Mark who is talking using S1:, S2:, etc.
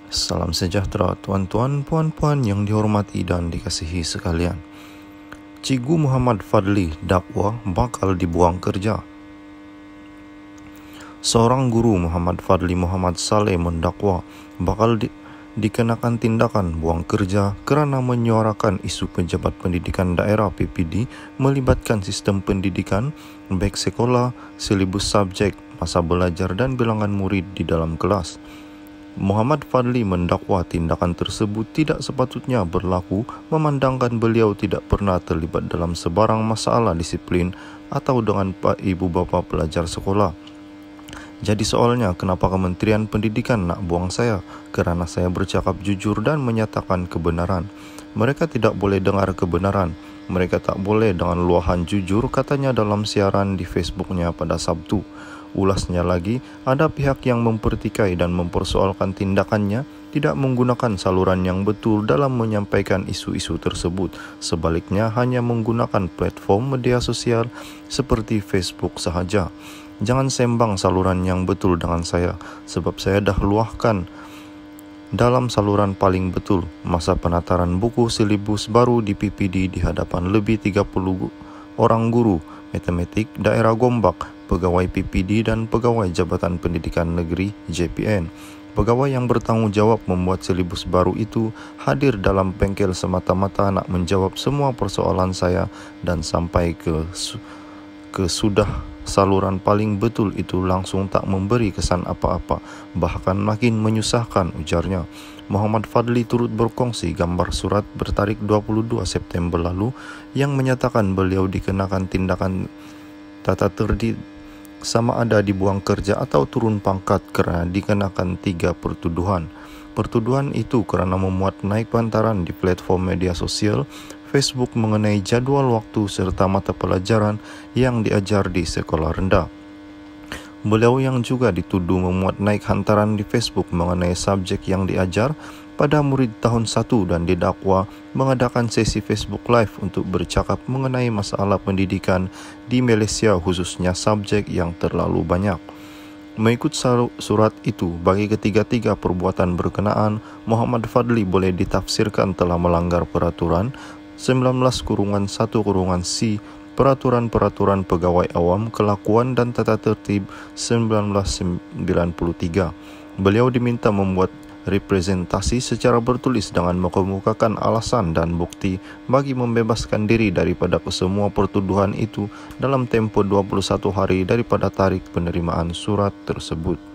S1: Salam sejahtera tuan-tuan, puan-puan yang dihormati dan dikasihi sekalian. Cikgu Muhammad Fadli dakwa bakal dibuang kerja. Seorang guru, Muhammad Fadli Muhammad Saleh, mendakwa bakal dikenakan tindakan buang kerja kerana menyuarakan isu pejabat pendidikan daerah PPD melibatkan sistem pendidikan, baik sekolah, silibus subjek, masa belajar dan bilangan murid di dalam kelas. Muhammad Fadli mendakwa tindakan tersebut tidak sepatutnya berlaku memandangkan beliau tidak pernah terlibat dalam sebarang masalah disiplin atau dengan ibu bapa pelajar sekolah. Jadi soalnya, kenapa Kementerian Pendidikan nak buang saya? Kerana saya bercakap jujur dan menyatakan kebenaran. Mereka tidak boleh dengar kebenaran. Mereka tak boleh dengan luahan jujur, katanya dalam siaran di Facebooknya pada Sabtu. Ulasnya lagi, ada pihak yang mempertikai dan mempersoalkan tindakannya tidak menggunakan saluran yang betul dalam menyampaikan isu-isu tersebut. Sebaliknya, hanya menggunakan platform media sosial seperti Facebook sahaja. Jangan sembang saluran yang betul dengan saya, sebab saya dah luahkan dalam saluran paling betul masa penataran buku silibus baru di PPD di hadapan lebih 30 orang guru matematik daerah Gombak, pegawai PPD dan pegawai Jabatan Pendidikan Negeri JPN. Pegawai yang bertanggung jawab membuat silibus baru itu hadir dalam bengkel semata-mata nak menjawab semua persoalan saya dan sampai ke sudah saluran paling betul itu langsung tak memberi kesan apa-apa, bahkan makin menyusahkan, ujarnya. Muhammad Fadli turut berkongsi gambar surat bertarik 22 September lalu yang menyatakan beliau dikenakan tindakan tata tertib sama ada dibuang kerja atau turun pangkat kerana dikenakan 3 pertuduhan. Pertuduhan itu kerana memuat naik bantaran di platform media sosial Facebook mengenai jadual waktu serta mata pelajaran yang diajar di sekolah rendah. Beliau yang juga dituduh memuat naik hantaran di Facebook mengenai subjek yang diajar pada murid tahun 1 dan didakwa mengadakan sesi Facebook Live untuk bercakap mengenai masalah pendidikan di Malaysia, khususnya subjek yang terlalu banyak. Mengikut surat itu, bagi ketiga-tiga perbuatan berkenaan, Muhammad Fadli boleh ditafsirkan telah melanggar peraturan 19-1-C Peraturan-Peraturan Pegawai Awam, Kelakuan dan Tata Tertib 1993. Beliau diminta membuat representasi secara bertulis dengan mengemukakan alasan dan bukti bagi membebaskan diri daripada kesemua pertuduhan itu dalam tempoh 21 hari daripada tarikh penerimaan surat tersebut.